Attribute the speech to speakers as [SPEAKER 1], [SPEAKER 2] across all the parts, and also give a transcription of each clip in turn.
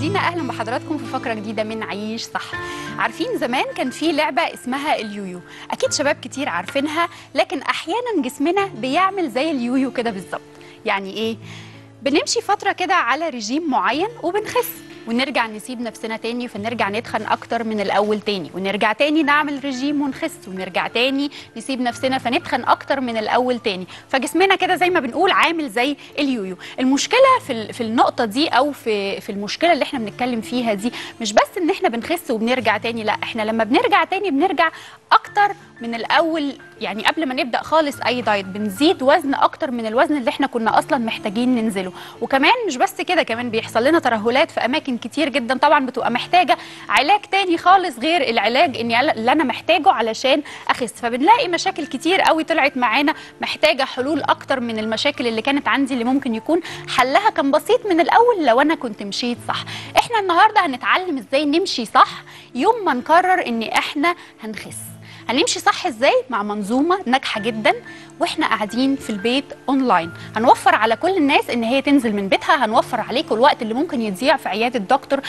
[SPEAKER 1] مشاهدينا اهلا بحضراتكم في فقره جديده من عيش صح. عارفين زمان كان في لعبه اسمها اليويو، اكيد شباب كتير عارفينها، لكن احيانا جسمنا بيعمل زي اليويو كده بالظبط. يعني ايه؟ بنمشي فتره كده على رجيم معين وبنخس ونرجع نسيب نفسنا تاني فنرجع نتخن اكتر من الاول تاني، ونرجع تاني نعمل رجيم ونخس ونرجع تاني نسيب نفسنا فنتخن اكتر من الاول تاني، فجسمنا كده زي ما بنقول عامل زي اليويو. المشكله في النقطه دي او في المشكله اللي احنا بنتكلم فيها دي مش بس ان احنا بنخس وبنرجع تاني، لا احنا لما بنرجع تاني بنرجع اكتر من الاول. يعني قبل ما نبدا خالص اي دايت بنزيد وزن اكتر من الوزن اللي احنا كنا اصلا محتاجين ننزله. وكمان مش بس كده، كمان بيحصل لنا ترهلات في اماكن كتير جدا طبعا بتبقى محتاجه علاج تاني خالص غير العلاج اللي انا محتاجه علشان اخس. فبنلاقي مشاكل كتير قوي طلعت معانا محتاجه حلول اكتر من المشاكل اللي كانت عندي، اللي ممكن يكون حلها كان بسيط من الاول لو انا كنت مشيت صح. احنا النهارده هنتعلم ازاي نمشي صح يوم ما نقرر ان احنا هنخس. هنمشي صح ازاي؟ مع منظومه ناجحه جدا واحنا قاعدين في البيت اونلاين. هنوفر على كل الناس ان هي تنزل من بيتها، هنوفر عليكم الوقت اللي ممكن يضيع في عياده الدكتور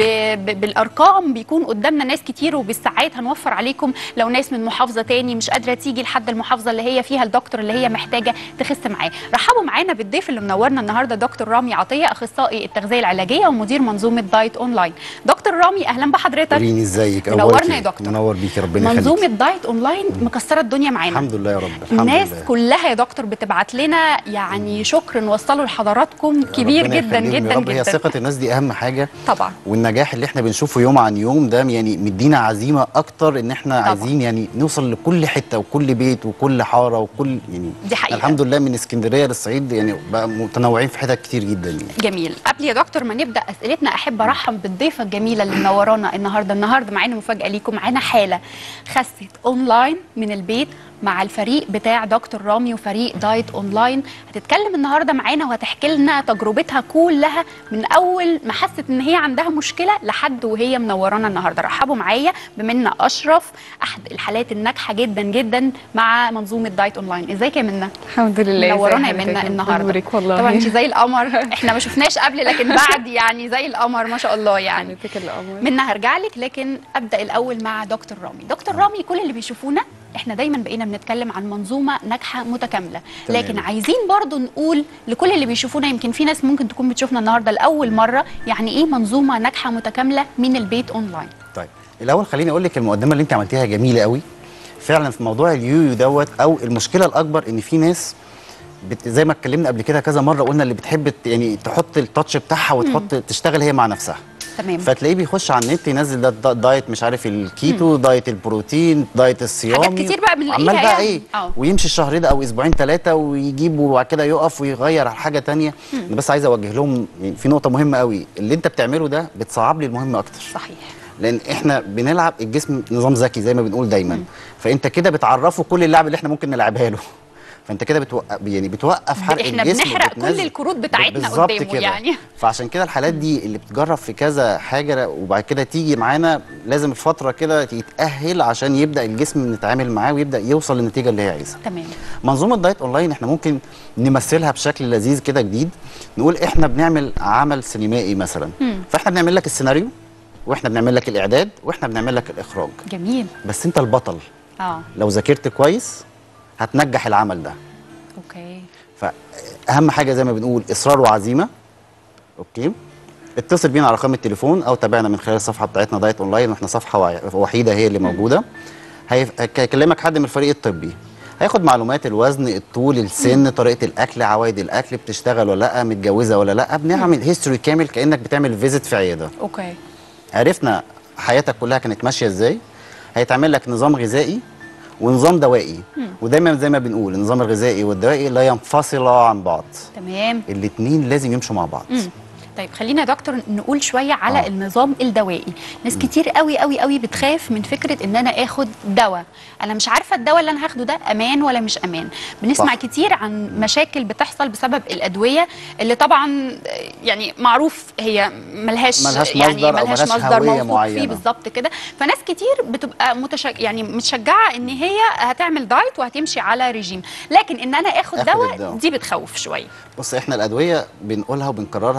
[SPEAKER 1] بالارقام بيكون قدامنا ناس كتير وبالساعات. هنوفر عليكم لو ناس من محافظه تاني مش قادره تيجي لحد المحافظه اللي هي فيها الدكتور اللي هي محتاجه تخس معاه. رحبوا معانا بالضيف اللي منورنا النهارده دكتور رامي عطيه، اخصائي التغذيه العلاجيه ومدير منظومه دايت اونلاين. دكتور رامي اهلا بحضرتك.
[SPEAKER 2] ريني ازيك؟
[SPEAKER 1] منورنا يا دكتور.
[SPEAKER 2] منور بيك، ربنا يخليك.
[SPEAKER 1] منظومه دايت اونلاين مكسره الدنيا معانا
[SPEAKER 2] الحمد لله يا رب. الحمد
[SPEAKER 1] الناس
[SPEAKER 2] لله.
[SPEAKER 1] كلها يا دكتور بتبعت لنا يعني شكر نوصله لحضراتكم كبير جدا جدا جدا.
[SPEAKER 2] هي ثقة الناس دي أهم حاجة
[SPEAKER 1] طبعا،
[SPEAKER 2] والنجاح اللي احنا بنشوفه يوم عن يوم ده يعني مدينا عزيمة أكتر إن احنا طبعا عايزين يعني نوصل لكل حتة وكل بيت وكل حارة وكل يعني
[SPEAKER 1] دي حقيقة.
[SPEAKER 2] الحمد لله من اسكندرية للصعيد يعني بقى متنوعين في حتت كتير جدا يعني.
[SPEAKER 1] جميل. قبل يا دكتور ما نبدأ أسئلتنا أحب أرحب بالضيفة الجميلة اللي منورانا النهارده معانا مفاجأة ليكم، معانا حالة خست أونلاين من البيت مع الفريق بتاع دكتور رامي وفريق دايت اونلاين. هتتكلم النهارده معانا وهتحكي لنا تجربتها كلها من اول ما حست ان هي عندها مشكله لحد وهي منورانا النهارده. رحبوا معايا بمنى اشرف، احد الحالات الناجحه جدا جدا مع منظومه دايت اونلاين. ازيك يا منى؟
[SPEAKER 3] الحمد لله.
[SPEAKER 1] منورانا يا منى النهارده.
[SPEAKER 3] والله
[SPEAKER 1] طبعا انت زي القمر، احنا ما شفناش قبل لكن بعد يعني زي القمر ما شاء الله. يعني منى هرجع لك، لكن ابدا الاول مع دكتور رامي. دكتور رامي، كل اللي بيشوفونا احنا دايما بقينا بنتكلم عن منظومه ناجحه متكامله، لكن عايزين برضو نقول لكل اللي بيشوفونا، يمكن في ناس ممكن تكون بتشوفنا النهارده لاول مره، يعني ايه منظومه ناجحه متكامله من البيت اونلاين؟
[SPEAKER 2] طيب الاول خليني اقول لك المقدمه اللي انت عملتيها جميله قوي فعلا في موضوع اليويو دوت. او المشكله الاكبر ان في ناس زي ما اتكلمنا قبل كده كذا مره قلنا اللي بتحب يعني تحط التاتش بتاعها وتحط تشتغل هي مع نفسها.
[SPEAKER 1] تمام.
[SPEAKER 2] فتلاقيه بيخش على النت ينزل ده دايت مش عارف الكيتو، دايت البروتين، دايت الصيامي،
[SPEAKER 1] حاجات كتير بقى بنلاقيها
[SPEAKER 2] عمال بقى
[SPEAKER 1] يعني.
[SPEAKER 2] ايه ويمشي الشهر ده او اسبوعين ثلاثه ويجيب وبعد كده يقف ويغير على حاجه ثانيه. انا بس عايز اوجه لهم يعني في نقطه مهمه قوي، اللي انت بتعمله ده بتصعب لي المهمه اكتر.
[SPEAKER 1] صحيح.
[SPEAKER 2] لان احنا بنلعب الجسم نظام ذكي زي ما بنقول دايما. فانت كده بتعرفه كل اللعب اللي احنا ممكن نلعبها له، فانت كده بتوقف حرق
[SPEAKER 1] احنا
[SPEAKER 2] الجسم،
[SPEAKER 1] بنحرق كل الكروت بتاعتنا قدامه
[SPEAKER 2] كده.
[SPEAKER 1] يعني.
[SPEAKER 2] فعشان كده الحالات دي اللي بتجرب في كذا حاجه وبعد كده تيجي معانا لازم فتره كده يتاهل عشان يبدا الجسم نتعامل معاه ويبدا يوصل للنتيجه اللي هي عايزها.
[SPEAKER 1] تمام.
[SPEAKER 2] منظومه دايت اونلاين احنا ممكن نمثلها بشكل لذيذ كده جديد، نقول احنا بنعمل عمل سينمائي مثلا. فاحنا بنعمل لك السيناريو واحنا بنعمل لك الاعداد واحنا بنعمل لك الاخراج.
[SPEAKER 1] جميل.
[SPEAKER 2] بس انت البطل. لو ذاكرت كويس هتنجح العمل ده.
[SPEAKER 1] اوكي.
[SPEAKER 2] فاهم حاجه زي ما بنقول اصرار وعزيمه. اوكي. اتصل بينا على رقم التليفون او تابعنا من خلال الصفحه بتاعتنا دايت اونلاين، واحنا صفحه وحيده هي اللي موجوده. هيكلمك حد من الفريق الطبي، هياخد معلومات الوزن، الطول، السن، طريقه الاكل، عوايد الاكل، بتشتغل ولا لا، متجوزه ولا لا. بنعمل هيستوري كامل كانك بتعمل فيزيت في عياده.
[SPEAKER 1] اوكي.
[SPEAKER 2] عرفنا حياتك كلها كانت ماشيه ازاي. هيتعمل لك نظام غذائي ونظام دوائي. ودايما زي ما بنقول النظام الغذائي والدوائي لا ينفصلا عن بعض.
[SPEAKER 1] تمام.
[SPEAKER 2] الاثنين لازم يمشوا مع بعض.
[SPEAKER 1] طيب خلينا يا دكتور نقول شويه على النظام الدوائي. ناس كتير قوي قوي قوي بتخاف من فكره ان انا اخد دواء، انا مش عارفه الدواء اللي انا هاخده ده امان ولا مش امان. بنسمع صح. كتير عن مشاكل بتحصل بسبب الادويه اللي طبعا يعني معروف هي ملهاش يعني ملهاش مصدر موثوق فيه بالظبط كده. فناس كتير بتبقى يعني متشجعه ان هي هتعمل دايت وهتمشي على ريجيم، لكن ان انا اخد دواء دي بتخوف شويه.
[SPEAKER 2] بص احنا الادويه بنقولها وبنكررها، احنا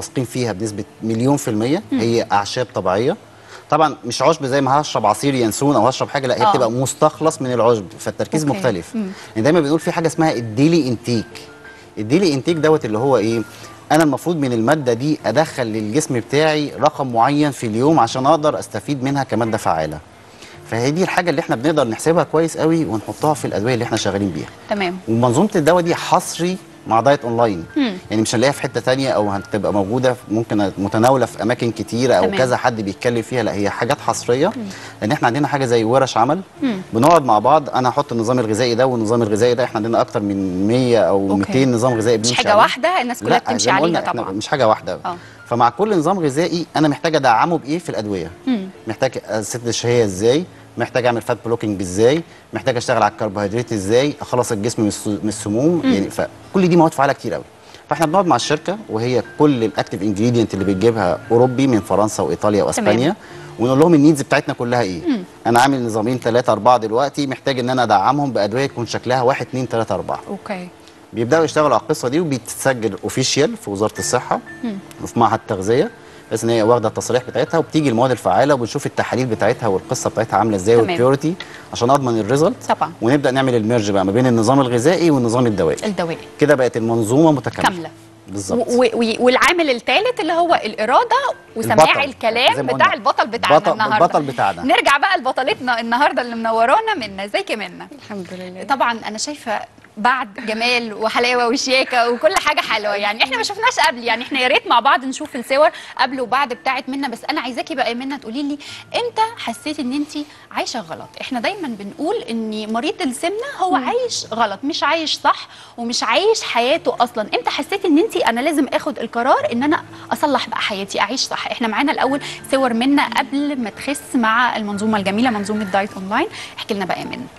[SPEAKER 2] واثقين فيها بنسبه 1,000,000%. هي اعشاب طبيعيه، طبعا مش عشب زي ما هشرب عصير ينسون او هشرب حاجه، لا هي بتبقى مستخلص من العشب، فالتركيز مختلف. يعني دايما بنقول في حاجه اسمها الديلي انتيك. الديلي انتيك دوت اللي هو ايه؟ انا المفروض من الماده دي ادخل للجسم بتاعي رقم معين في اليوم عشان اقدر استفيد منها كماده فعاله. فهي دي الحاجه اللي احنا بنقدر نحسبها كويس قوي ونحطها في الادويه اللي احنا شغالين بيها.
[SPEAKER 1] تمام.
[SPEAKER 2] ومنظومه الدواء دي حصري مع دايت اونلاين. يعني مش هنلاقيها في حته ثانيه او هتبقى موجوده ممكن متناوله في اماكن كتيره او كذا حد بيتكلم فيها، لا هي حاجات حصريه. لان احنا عندنا حاجه زي ورش عمل، بنقعد مع بعض، انا احط النظام الغذائي ده والنظام الغذائي ده، احنا عندنا اكتر من 100 او 200 نظام غذائي
[SPEAKER 1] مش
[SPEAKER 2] بنمشي
[SPEAKER 1] حاجه
[SPEAKER 2] عليه.
[SPEAKER 1] واحده الناس كلها بتمشي عليها طبعا،
[SPEAKER 2] مش حاجه واحده. فمع كل نظام غذائي انا محتاج ادعمه بايه في الادويه. محتاج اسد الشهيه ازاي، محتاج اعمل فات بلوكينج ازاي، محتاج اشتغل على الكربوهيدرات ازاي، اخلص الجسم من السموم. يعني فكل دي مواد فعاله كتير قوي. فاحنا بنقعد مع الشركه وهي كل الاكتيف انجريدينت اللي بتجيبها اوروبي من فرنسا وايطاليا واسبانيا، ونقول لهم النيدز بتاعتنا كلها ايه. انا عامل نظامين 3 4 دلوقتي، محتاج ان انا ادعمهم بادويه يكون شكلها 1 2 3 4.
[SPEAKER 1] اوكي.
[SPEAKER 2] بيبداوا يشتغلوا على القصه دي وبتتسجل اوفيشال في وزاره الصحه وفي معهد التغذيه، بس ان هي واخده التصريح بتاعتها، وبتيجي المواد الفعاله وبنشوف التحاليل بتاعتها والقصه بتاعتها عامله ازاي والبيورتي عشان اضمن الريزلت
[SPEAKER 1] طبعا.
[SPEAKER 2] ونبدا نعمل الميرج بقى ما بين النظام الغذائي والنظام الدوائي. كده بقت المنظومه متكامله
[SPEAKER 1] كامله
[SPEAKER 2] بالظبط.
[SPEAKER 1] والعامل الثالث اللي هو الاراده وسماع الكلام بتاع البطل بتاعنا
[SPEAKER 2] البطل بتاعنا.
[SPEAKER 1] نرجع بقى لبطلتنا النهارده اللي منورانا منى. ازيك يا منى؟
[SPEAKER 3] الحمد لله.
[SPEAKER 1] طبعا انا شايفه بعد جمال وحلاوه وشياكه وكل حاجه حلوه، يعني احنا ما شفناش قبل، يعني احنا يا ريت مع بعض نشوف الصور قبل وبعد بتاعت منى. بس انا عايزاكي بقى يا منى تقولي لي امتى حسيتي ان انت عايشه غلط؟ احنا دايما بنقول ان مريض السمنه هو عايش غلط، مش عايش صح ومش عايش حياته اصلا. امتى حسيتي ان انت انا لازم اخد القرار ان انا اصلح بقى حياتي، اعيش صح؟ احنا معانا الاول صور منى قبل ما تخس مع المنظومه الجميله منظومه دايت اونلاين. احكي لنا بقى يا منى.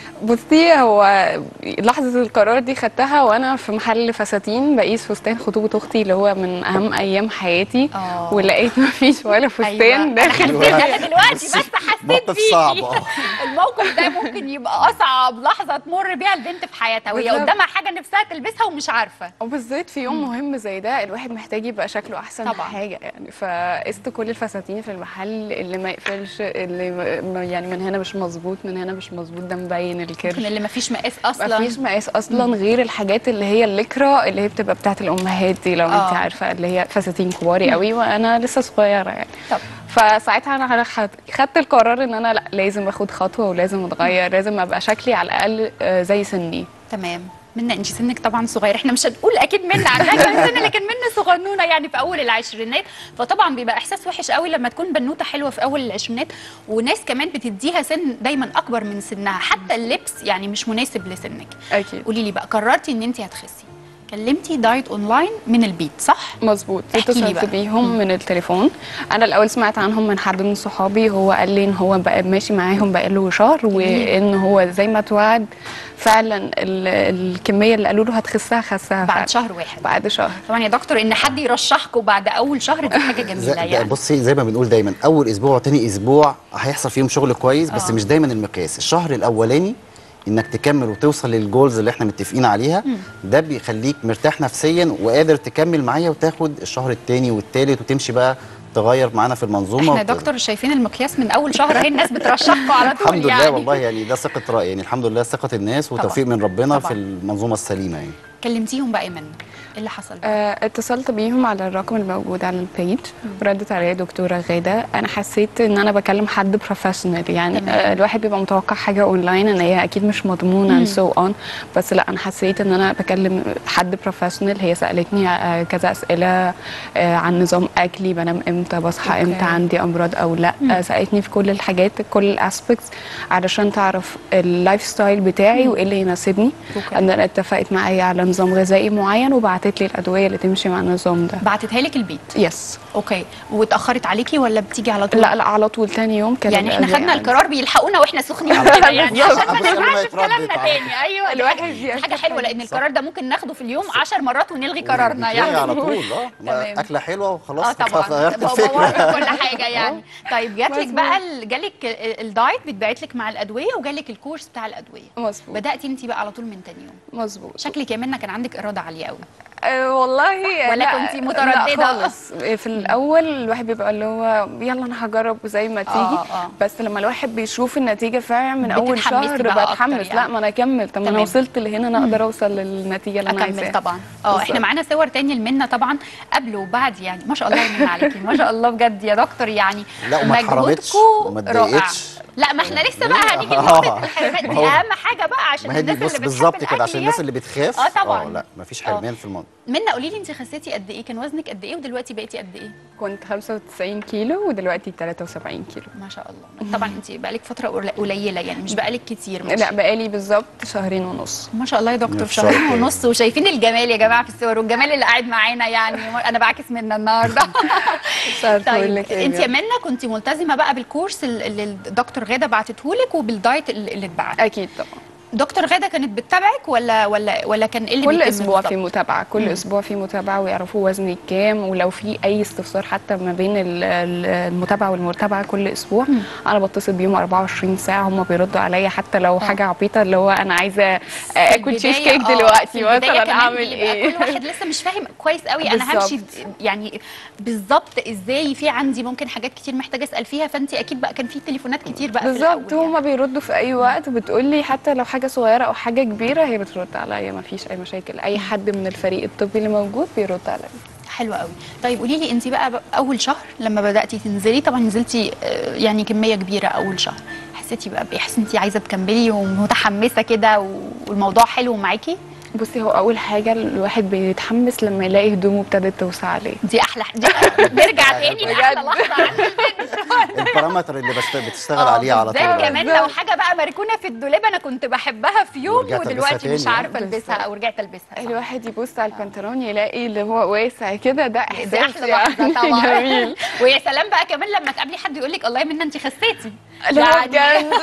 [SPEAKER 3] بصي، هو لحظة القرار دي خدتها وانا في محل فساتين بقيس فستان خطوبة اختي اللي هو من اهم ايام حياتي. ولقيت مفيش ولا فستان داخل.
[SPEAKER 1] انا دلوقتي بس حسيت فيه
[SPEAKER 2] صعب.
[SPEAKER 1] الموقف ده ممكن يبقى اصعب لحظة تمر بيها البنت في حياتها وهي قدامها حاجة نفسها تلبسها ومش عارفة،
[SPEAKER 3] وبالذات في يوم مهم زي ده الواحد محتاج يبقى شكله احسن طبعا. حاجة يعني. فقست كل الفساتين في المحل اللي ما يقفلش، اللي يعني من هنا مش مظبوط، من هنا مش مظبوط، ده مبين الكرش،
[SPEAKER 1] اللي مفيش مقاس اصلا،
[SPEAKER 3] مفيش مقاس اصلا غير الحاجات اللي هي الليكرا اللي هي بتبقى بتاعت الامهات دي لو انت عارفه، اللي هي فساتين كباري قوي وانا لسه صغيره يعني. طب فساعتها انا خدت القرار ان انا لا، لازم اخد خطوه ولازم اتغير، لازم ابقى شكلي على الاقل زي سني.
[SPEAKER 1] تمام. منى انت سنك طبعا صغير، احنا مش هنقول اكيد منى عندها كام سنه، لكن منى صغنونه يعني في اول العشرينات، فطبعا بيبقى احساس وحش قوي لما تكون بنوته حلوه في اول العشرينات وناس كمان بتديها سن دايما اكبر من سنها، حتى اللبس يعني مش مناسب لسنك.
[SPEAKER 3] اكيد.
[SPEAKER 1] قولي لي بقى، قررتي ان انت هتخسي، كلمتي دايت اونلاين من البيت صح؟
[SPEAKER 3] مظبوط. اتصلت بيهم من التليفون. انا الاول سمعت عنهم من حد من صحابي، هو قال لي ان هو بقى ماشي معاهم بقاله شهر، وان هو زي ما توعد فعلا الكميه اللي قالوا له هتخسها خسها
[SPEAKER 1] بعد شهر واحد.
[SPEAKER 3] بعد شهر.
[SPEAKER 1] طبعا يا دكتور ان حد يرشحكم بعد اول شهر دي حاجه جميله يعني.
[SPEAKER 2] بصي زي ما بنقول دايما اول اسبوع وتاني اسبوع هيحصل فيهم شغل كويس، بس مش دايما المقياس. الشهر الاولاني انك تكمل وتوصل للجولز اللي احنا متفقين عليها، ده بيخليك مرتاح نفسيا وقادر تكمل معايا وتاخد الشهر الثاني والثالث وتمشي بقى تغير معانا في المنظومه.
[SPEAKER 1] احنا يا دكتور شايفين المقياس من اول شهر اهي الناس بترشحكم على طول.
[SPEAKER 2] الحمد لله والله، يعني ده ثقه راي، يعني الحمد لله ثقه الناس وتوفيق من ربنا طبعا. في المنظومه السليمه يعني.
[SPEAKER 1] كلمتيهم بقى يا منى، ايه اللي حصل بقى؟
[SPEAKER 3] اتصلت بيهم على الرقم الموجود على البيج، ردت عليا دكتوره غاده. انا حسيت ان انا بكلم حد بروفيشنال يعني. الواحد بيبقى متوقع حاجه اونلاين ان هي اكيد مش مضمونه سو اون، بس لا، انا حسيت ان انا بكلم حد بروفيشنال. هي سالتني كذا اسئله عن نظام اكلي، بنام امتى، بصحى امتى، عندي امراض او لا. سالتني في كل الحاجات، كل الاسبكتس، علشان تعرف اللايف ستايل بتاعي وايه اللي يناسبني. انا اتفقت معايا على نظام غذائي معين وبعتت لي الادويه اللي تمشي مع النظام ده.
[SPEAKER 1] بعتتها لك البيت؟
[SPEAKER 3] يس.
[SPEAKER 1] اوكي، واتاخرت عليكي ولا بتيجي على طول؟
[SPEAKER 3] لا لا، على طول تاني يوم كان
[SPEAKER 1] يعني احنا
[SPEAKER 3] الأدوية
[SPEAKER 1] خدنا
[SPEAKER 3] عندي.
[SPEAKER 1] القرار بيلحقونا واحنا سخنين كده يعني عشان ما
[SPEAKER 2] قبل ما
[SPEAKER 1] نرجعش في
[SPEAKER 2] يتردد
[SPEAKER 1] كلامنا
[SPEAKER 2] على
[SPEAKER 1] تاني. ايوه دي
[SPEAKER 3] الواحد
[SPEAKER 1] حاجه حلوه، لان القرار ده ممكن ناخده في اليوم 10 مرات ونلغي قرارنا
[SPEAKER 2] يعني
[SPEAKER 1] يعني.
[SPEAKER 2] على طول
[SPEAKER 1] تمام.
[SPEAKER 2] اكله حلوه وخلاص.
[SPEAKER 1] اه طبعا
[SPEAKER 2] غيرت
[SPEAKER 1] بوظت
[SPEAKER 2] الفكره.
[SPEAKER 1] كل حاجه يعني. طيب جاتلك بقى جالك الدايت بيتبعت لك مع الادويه، وجالك الكورس بتاع الادويه.
[SPEAKER 3] مظبوط.
[SPEAKER 1] بداتي انت بقى على طول من تاني يوم.
[SPEAKER 3] مظبوط.
[SPEAKER 1] شكلك يا منى كان عندك اراده عاليه قوي.
[SPEAKER 3] والله
[SPEAKER 1] ولا
[SPEAKER 3] لا،
[SPEAKER 1] كنتي مترددة؟
[SPEAKER 3] لا خالص. في الاول الواحد بيبقى اللي هو يلا انا هجرب وزي ما تيجي. بس لما الواحد بيشوف النتيجه فعلا من اول
[SPEAKER 1] بتتحمسي
[SPEAKER 3] شهر
[SPEAKER 1] بقى
[SPEAKER 3] بتحمس
[SPEAKER 1] أكتر يعني.
[SPEAKER 3] لا ما انا اكمل. طب ما انا
[SPEAKER 1] تمام.
[SPEAKER 3] وصلت لهنا، انا اقدر اوصل للنتيجه اللي انا
[SPEAKER 1] اكمل
[SPEAKER 3] عايزاها.
[SPEAKER 1] طبعا.
[SPEAKER 3] بالظبط.
[SPEAKER 1] احنا معانا صور تاني لمنى طبعا قبل وبعد، يعني ما شاء الله يا منى عليكي، ما شاء الله بجد يا دكتور يعني.
[SPEAKER 2] لا وما اتحرمتش وما
[SPEAKER 1] مجهودكم رائع.
[SPEAKER 2] اتضايقتش.
[SPEAKER 1] لا ما احنا لسه بقى هنيجي لنقطه الحرمان دي، اهم حاجه بقى عشان
[SPEAKER 2] ما هي دي
[SPEAKER 1] الناس
[SPEAKER 2] بص
[SPEAKER 1] اللي
[SPEAKER 2] بالظبط
[SPEAKER 1] بتحب
[SPEAKER 2] كده، عشان
[SPEAKER 1] الأكل
[SPEAKER 2] الناس
[SPEAKER 1] يعني.
[SPEAKER 2] اللي بتخاف.
[SPEAKER 1] طبعا.
[SPEAKER 2] لا مفيش حرمان في الموضوع.
[SPEAKER 1] منى قولي لي انت خسيتي قد ايه؟ كان وزنك قد ايه ودلوقتي بقيتي قد ايه؟
[SPEAKER 3] كنت 95 كيلو ودلوقتي 73 كيلو.
[SPEAKER 1] ما شاء الله. طبعا انت بقالك فتره قليله يعني، مش بقالك كتير.
[SPEAKER 3] لا بقالي بالظبط شهرين ونص.
[SPEAKER 1] ما شاء الله يا دكتور،
[SPEAKER 2] ما
[SPEAKER 1] في
[SPEAKER 2] شاء
[SPEAKER 1] شهرين
[SPEAKER 2] الله.
[SPEAKER 1] ونص وشايفين الجمال يا جماعه في الصور، والجمال اللي قاعد معانا يعني انا بعكس منى النهارده. طيب انت يا منى كنت ملتزمه بقى بالكورس اللي الدكتور غاده بعتته لك وبالدايت اللي اتبعت؟
[SPEAKER 3] اكيد طبعا.
[SPEAKER 1] دكتور غاده كانت بتتابعك ولا كان ايه اللي
[SPEAKER 3] كل
[SPEAKER 1] بيتم
[SPEAKER 3] اسبوع
[SPEAKER 1] بالظبط؟
[SPEAKER 3] في متابعه، كل اسبوع في متابعه ويعرفوا وزني كام، ولو في اي استفسار حتى ما بين المتابعه والمتابعه كل اسبوع انا بتصل بيهم 24 ساعه، هم بيردوا عليا حتى لو حاجه عبيطه، اللي هو انا عايزه اكل تشيز كيك دلوقتي مثلا اعمل ايه.
[SPEAKER 1] كل واحد لسه مش فاهم كويس قوي انا همشي يعني بالظبط ازاي. في عندي ممكن حاجات كتير محتاجه اسال فيها، فانت اكيد بقى كان في تليفونات كتير بقى
[SPEAKER 3] بالظبط. هم
[SPEAKER 1] يعني.
[SPEAKER 3] بيردوا في اي وقت، بتقول لي حتى لو حاجه صغيره او حاجه كبيره هي بترد عليا، ما فيش اي مشاكل. اي حد من الفريق الطبي اللي موجود بيرد عليا.
[SPEAKER 1] حلوه قوي. طيب قولي لي انت بقى اول شهر لما بداتي تنزلي، طبعا نزلتي يعني كميه كبيره اول شهر، حسيتي بقى بايه؟ حسيتي عايزه تكملي ومتحمسه كده والموضوع حلو معاكي؟
[SPEAKER 3] بصي، هو اول حاجه الواحد بيتحمس لما يلاقي هدومه ابتدت توسع عليه.
[SPEAKER 1] دي احلى نرجع تاني لاحلى لحظه عند البنت.
[SPEAKER 2] البارامتر اللي بتشتغل عليه على طول.
[SPEAKER 1] كمان لو حاجه بقى مركونه في الدولاب انا كنت بحبها في يوم ودلوقتي مش عارفه البسها او رجعت البسها.
[SPEAKER 3] الواحد يبص على البنطلون يلاقي اللي هو واسع كده، ده احساس
[SPEAKER 1] دي احلى لحظه طبعا.
[SPEAKER 3] جميل.
[SPEAKER 1] ويا سلام بقى كمان لما تقابلي حد يقول لك الله يا منى انت خسيتي،
[SPEAKER 3] لا بجد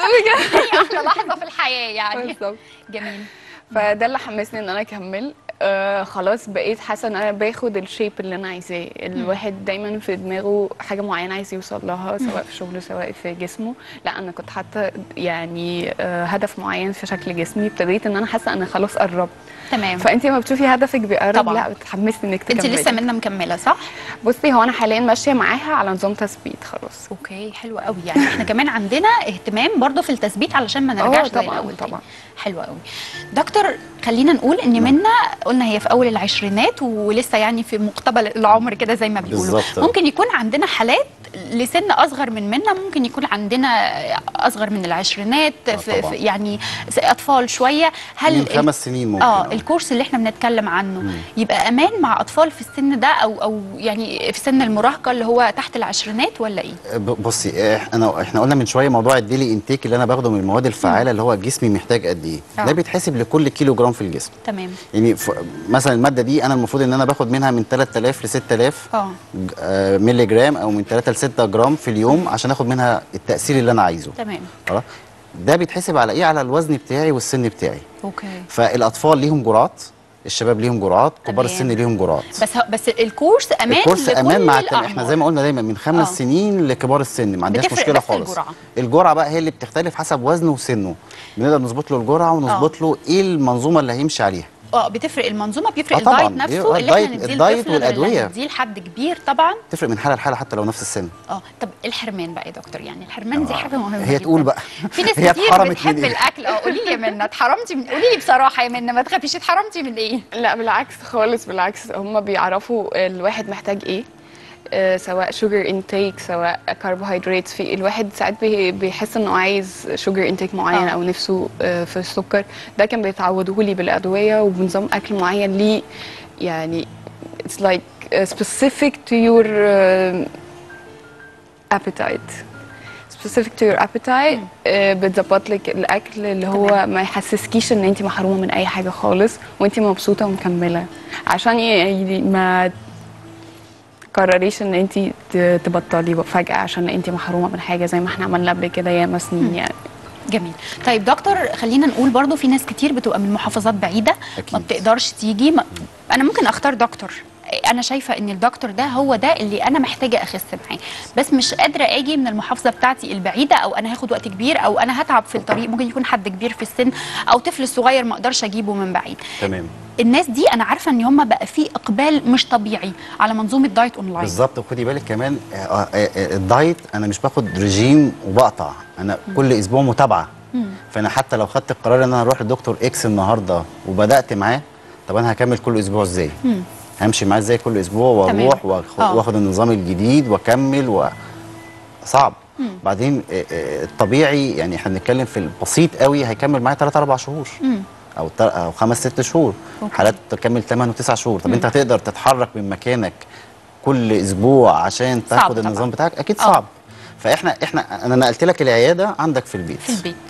[SPEAKER 1] هي احلى لحظه في الحياه يعني.
[SPEAKER 3] بالظبط.
[SPEAKER 1] جميل.
[SPEAKER 3] فده اللي حمسني ان انا اكمل. خلاص بقيت حاسه ان انا باخد الشيب اللي انا عايزاه. الواحد دايما في دماغه حاجه معينه عايز يوصل لها، سواء في شغله سواء في جسمه. لا انا كنت حاطه يعني هدف معين في شكل جسمي، ابتديت ان انا حاسه ان خلاص قربت.
[SPEAKER 1] تمام.
[SPEAKER 3] فانت لما بتشوفي هدفك بيقرب
[SPEAKER 1] طبعا.
[SPEAKER 3] لا بتحمسي انك تكملي.
[SPEAKER 1] انت لسه منى مكمله صح؟
[SPEAKER 3] بصي، هو انا حاليا ماشيه معاها على نظام تثبيت خلاص.
[SPEAKER 1] اوكي حلو قوي. يعني احنا كمان عندنا اهتمام برضو في التثبيت علشان ما نرجعش زي
[SPEAKER 3] طبعا
[SPEAKER 1] الاول.
[SPEAKER 3] طبعا.
[SPEAKER 1] حلو قوي. دكتور خلينا نقول ان منى قلنا هي في اول العشرينات ولسه يعني في مقتبل العمر كده زي ما بيقولوا.
[SPEAKER 2] بالظبط.
[SPEAKER 1] ممكن يكون عندنا حالات لسن اصغر من منى، ممكن يكون عندنا اصغر من العشرينات في يعني اطفال شويه. هل
[SPEAKER 2] من 5 سنين ممكن
[SPEAKER 1] الكورس اللي احنا بنتكلم عنه يبقى امان مع اطفال في السن ده او يعني في سن المراهقه اللي هو تحت العشرينات ولا ايه؟
[SPEAKER 2] بصي احنا قلنا من شويه موضوع الديلي انتيك اللي انا باخده من المواد الفعاله اللي هو جسمي محتاج قد ايه. ده بيتحسب لكل كيلو جرام في الجسم.
[SPEAKER 1] تمام.
[SPEAKER 2] يعني مثلا الماده دي انا المفروض ان انا باخد منها من 3000 ل 6000 مللي جرام او من 3 ل 6 جرام في اليوم عشان اخد منها التاثير اللي انا عايزه.
[SPEAKER 1] تمام.
[SPEAKER 2] خلاص. ده بيتحسب على ايه؟ على الوزن بتاعي والسن بتاعي.
[SPEAKER 1] اوكي.
[SPEAKER 2] فالاطفال ليهم جرعات، الشباب ليهم جرعات، كبار السن ليهم جرعات.
[SPEAKER 1] بس الكورس امان.
[SPEAKER 2] الكورس امان مع
[SPEAKER 1] الأعمار.
[SPEAKER 2] احنا زي ما قلنا دايما من 5 سنين لكبار السن، ما عندناش مشكله خالص. الجرعه بقى هي اللي بتختلف حسب وزنه وسنه، بنقدر نظبط له الجرعه ونظبط له ايه المنظومه اللي هيمشي عليها.
[SPEAKER 1] بتفرق المنظومه، بيفرق الدايت نفسه اللي احنا نديه
[SPEAKER 2] الدايت والادويه
[SPEAKER 1] نديه لحد كبير طبعا
[SPEAKER 2] تفرق من حاله لحاله حتى لو نفس السن.
[SPEAKER 1] طب الحرمان بقى يا دكتور، يعني الحرمان دي حاجه مهمه
[SPEAKER 2] هي تقول بقى
[SPEAKER 1] في ناس كتير بتحب الاكل. قولي لي يا منى اتحرمتي من، قولي لي بصراحه يا منى ما تخافيش، اتحرمتي من ايه؟
[SPEAKER 3] لا بالعكس خالص، بالعكس هم بيعرفوا الواحد محتاج ايه، سواء شوجر انتيك سواء كربوهيدرات. في الواحد ساعات بيحس انه عايز شوجر انتيك معين او نفسه في السكر، ده كان بيتعودوه لي بالادويه وبنظام اكل معين ليه، يعني it's like specific to your appetite. specific to your appetite. بتظبط لك الاكل اللي هو ما يحسسكيش ان انت محرومه من اي حاجه خالص وانت مبسوطه ومكمله، عشان ما تقرريش ان انت تبطلي فجاه عشان انت محرومه من حاجه زي ما احنا عملنا قبل كده ياما سنين يعني.
[SPEAKER 1] جميل. طيب دكتور، خلينا نقول برضو في ناس كتير بتبقى من محافظات بعيده
[SPEAKER 2] أكيد.
[SPEAKER 1] ما بتقدرش تيجي. انا ممكن اختار دكتور انا شايفه ان الدكتور ده هو ده اللي انا محتاجه اخس معاه، بس مش قادره اجي من المحافظه بتاعتي البعيده، او انا هاخد وقت كبير، او انا هتعب في الطريق، ممكن يكون حد كبير في السن او طفل صغير ما اقدرش اجيبه من بعيد.
[SPEAKER 2] تمام.
[SPEAKER 1] الناس دي انا عارفه ان هم بقى في اقبال مش طبيعي على منظومه دايت اونلاين.
[SPEAKER 2] بالظبط. وخدي بالك كمان الدايت انا مش باخد رجيم وبقطع، انا كل اسبوع متابعه. فانا حتى لو خدت القرار ان انا اروح لدكتور اكس النهارده وبدات معاه، طب انا هكمل كل اسبوع ازاي؟ همشي معاه ازاي كل اسبوع واروح واخد النظام الجديد واكمل صعب. بعدين الطبيعي يعني احنا بنتكلم في البسيط قوي هيكمل معايا 3 4 شهور او 5 6 شهور. حالات تكمل 8 و9 شهور. طب انت هتقدر تتحرك من مكانك كل اسبوع عشان تاخد النظام بتاعك؟ اكيد صعب. فاحنا انا نقلت لك العياده عندك في البيت.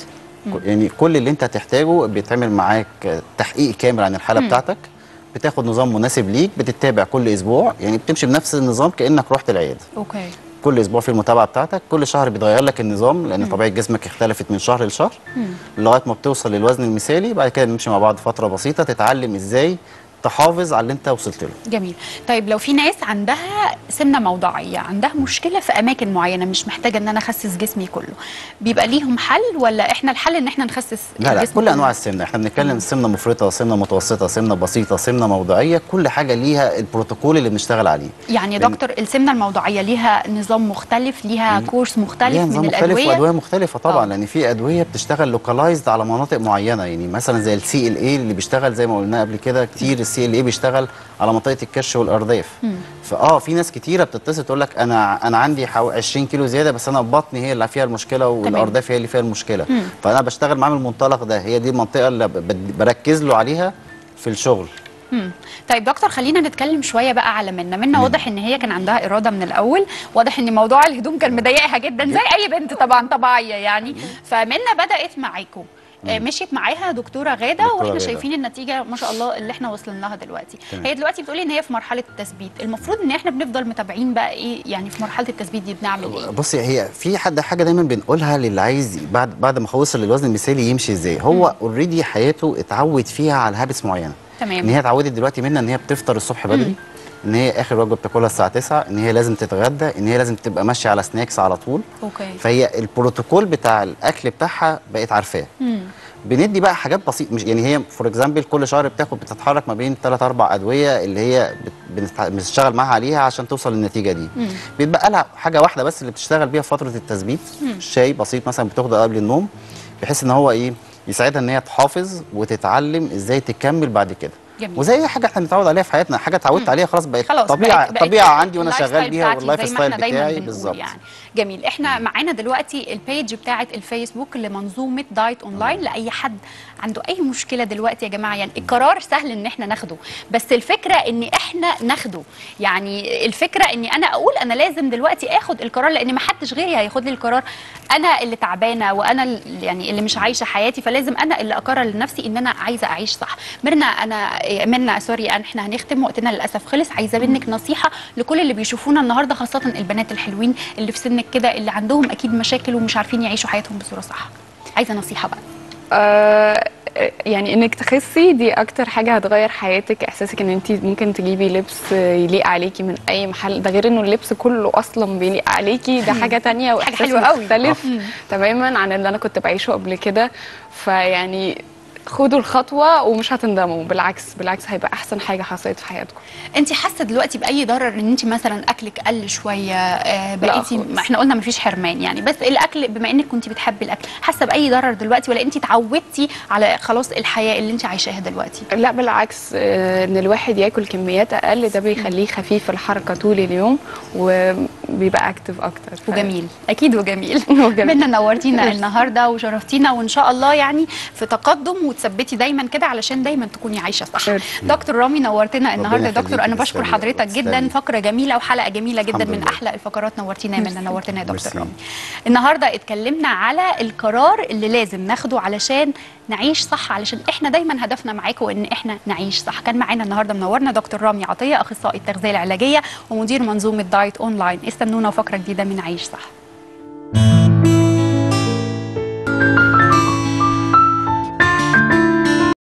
[SPEAKER 2] يعني كل اللي انت هتحتاجه بيتعمل معاك تحقيق كامل عن الحاله بتاعتك، بتاخد نظام مناسب ليك، بتتابع كل اسبوع، يعني بتمشي بنفس النظام كانك رحت العياده.
[SPEAKER 1] اوكي.
[SPEAKER 2] كل اسبوع في المتابعه بتاعتك، كل شهر بيتغير لك النظام لان طبيعه جسمك اختلفت من شهر لشهر لغايه ما بتوصل للوزن المثالي. بعد كده نمشي مع بعض فتره بسيطه تتعلم ازاي تحافظ على اللي انت وصلت له.
[SPEAKER 1] جميل. طيب لو في ناس عندها سمنه موضعيه، عندها مشكله في اماكن معينه، مش محتاجه ان انا اخسس جسمي كله، بيبقى ليهم حل ولا احنا الحل ان احنا نخسس
[SPEAKER 2] لا
[SPEAKER 1] الجسم
[SPEAKER 2] كل
[SPEAKER 1] كله؟
[SPEAKER 2] انواع السمنه، احنا بنتكلم سمنه مفرطه، سمنه متوسطه، سمنه بسيطه، سمنه موضعيه، كل حاجه ليها البروتوكول اللي بنشتغل عليه.
[SPEAKER 1] يعني يا دكتور السمنه الموضعيه ليها نظام مختلف، ليها كورس مختلف
[SPEAKER 2] ليها
[SPEAKER 1] من
[SPEAKER 2] نظام
[SPEAKER 1] الادويه؟
[SPEAKER 2] مختلف وادويه مختلفه طبعا. لان في ادويه بتشتغل لوكالايزد على مناطق معينه، يعني مثلا زي السي ال اي اللي بيشتغل زي ما قلنا قبل كده كتير. السي ال اي بيشتغل على منطقه الكرش والارداف. في ناس كتيره بتتصل تقول لك انا عندي حوالي 20 كيلو زياده، بس انا بطني هي اللي فيها المشكله والارداف هي اللي فيها المشكله. فانا بشتغل معاه من المنطلق ده، هي دي المنطقه اللي بركز له عليها في الشغل.
[SPEAKER 1] طيب دكتور، خلينا نتكلم شويه بقى على منى. واضح ان هي كان عندها اراده من الاول، واضح ان موضوع الهدوم كان مضايقها جدا زي اي بنت طبعا طبيعيه يعني. فمنى بدات معاكم، مشيت معاها دكتوره غاده، واحنا شايفين النتيجه ما شاء الله اللي احنا وصلنا لها دلوقتي. هي دلوقتي بتقولي ان هي في مرحله التثبيت، المفروض ان احنا بنفضل متابعين بقى ايه يعني في مرحله التثبيت دي بنعمل ايه؟
[SPEAKER 2] بصي، هي في حاجه دايما بنقولها للي عايز بعد ما يوصل للوزن المثالي يمشي ازاي. هو اوريدي حياته اتعود فيها على هابتس معينه.
[SPEAKER 1] تمام.
[SPEAKER 2] ان هي اتعودت دلوقتي منها ان هي بتفطر الصبح بدري، ان هي اخر وجبه بتاكلها الساعه 9، ان هي لازم تتغدى، ان هي لازم تبقى ماشيه على سناكس على طول.
[SPEAKER 1] اوكي.
[SPEAKER 2] فهي البروتوكول بتاع الاكل بتاعها بقت عارفاه. بندي بقى حاجات بسيطه، مش يعني هي فور اكزامبل كل شهر بتتحرك ما بين 3 4 ادويه اللي هي بنشتغل معاها عليها عشان توصل للنتيجه دي. بيتبقى لها حاجه واحده بس اللي بتشتغل بيها في فتره التثبيت، شاي بسيط مثلا بتاخده قبل النوم، بحيث ان هو يساعدها ان هي تحافظ وتتعلم ازاي تكمل بعد كده.
[SPEAKER 1] جميل.
[SPEAKER 2] وزي اي حاجه احنا بنتعود عليها في حياتنا، حاجه اتعودت عليها خلاص بقت
[SPEAKER 1] بقت
[SPEAKER 2] طبيعه عندي وانا شغال بيها،
[SPEAKER 1] واللايف
[SPEAKER 2] ستايل بتاعي بالظبط
[SPEAKER 1] يعني. جميل. احنا معانا دلوقتي البيج بتاعه الفيسبوك لمنظومه دايت اونلاين لاي حد عنده اي مشكله دلوقتي يا جماعه. يعني القرار سهل ان احنا ناخده، بس الفكره ان احنا ناخده. يعني الفكره اني انا اقول انا لازم دلوقتي اخد القرار، لان ما حدش غيري هياخد لي القرار. انا اللي تعبانه وانا يعني اللي مش عايشه حياتي، فلازم انا اللي اقرر لنفسي ان انا عايزه اعيش صح. منا سوري احنا هنختم، وقتنا للاسف خلص. عايزه منك نصيحه لكل اللي بيشوفونا النهارده، خاصه البنات الحلوين اللي في سنك كده، اللي عندهم اكيد مشاكل ومش عارفين يعيشوا حياتهم بصوره صح. عايزه نصيحه بقى.
[SPEAKER 3] يعني انك تخسي دي اكتر حاجه هتغير حياتك. احساسك ان انت ممكن تجيبي لبس يليق عليكي من اي محل، ده غير انه اللبس كله اصلا بيليق عليكي، ده حاجه تانية
[SPEAKER 1] حاجه حلوه قوي
[SPEAKER 3] مختلف تماما عن اللي انا كنت بعيشه قبل كده. فيعني خدوا الخطوه ومش هتندموا، بالعكس هيبقى احسن حاجه حصلت في حياتكم.
[SPEAKER 1] انت حاسه دلوقتي باي ضرر ان انت مثلا اكلك قل شويه، بقيتي ما احنا قلنا مفيش حرمان يعني، بس الاكل بما انك كنت بتحبي الاكل، حاسه باي ضرر دلوقتي ولا انت اتعودتي على خلاص الحياه اللي انت عايشاها دلوقتي؟
[SPEAKER 3] لا بالعكس، ان الواحد ياكل كميات اقل ده بيخليه خفيف الحركه طول اليوم وبيبقى اكتف اكتر.
[SPEAKER 1] وجميل اكيد وجميل. منا نورتينا النهارده وشرفتينا، وان شاء الله يعني في تقدم وتثبتي دايما كده علشان دايما تكوني عايشه صح.
[SPEAKER 3] شكراً.
[SPEAKER 1] دكتور رامي نورتنا النهارده.
[SPEAKER 2] ربنا
[SPEAKER 1] دكتور انا
[SPEAKER 2] يخليكي،
[SPEAKER 1] بشكر
[SPEAKER 2] تسلمي.
[SPEAKER 1] حضرتك جدا،
[SPEAKER 2] تسلمي.
[SPEAKER 1] فقره جميله وحلقه جميله جدا،
[SPEAKER 2] الحمد
[SPEAKER 1] من
[SPEAKER 2] لله.
[SPEAKER 1] احلى الفقرات نورتينا منها. نورتنا يا دكتور
[SPEAKER 2] ميرسي.
[SPEAKER 1] رامي. النهارده اتكلمنا على القرار اللي لازم ناخده علشان نعيش صح، علشان احنا دايما هدفنا معاكم ان احنا نعيش صح. كان معانا النهارده منورنا دكتور رامي عطيه، اخصائي التغذيه العلاجيه ومدير منظومه دايت اونلاين. استنونا فقره جديده من عيش صح.